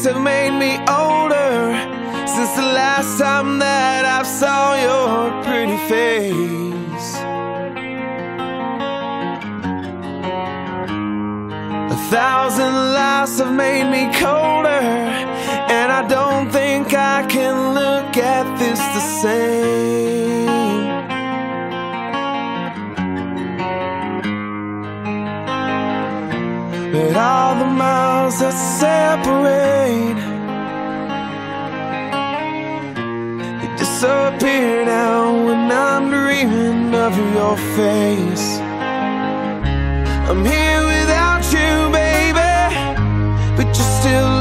years have made me older since the last time that I saw your pretty face. 1,000 lives have made me colder, and I don't think I can look at this the same. But all the miles that separate, they disappear now when I'm dreaming of your face. I'm here without you, baby, but you're still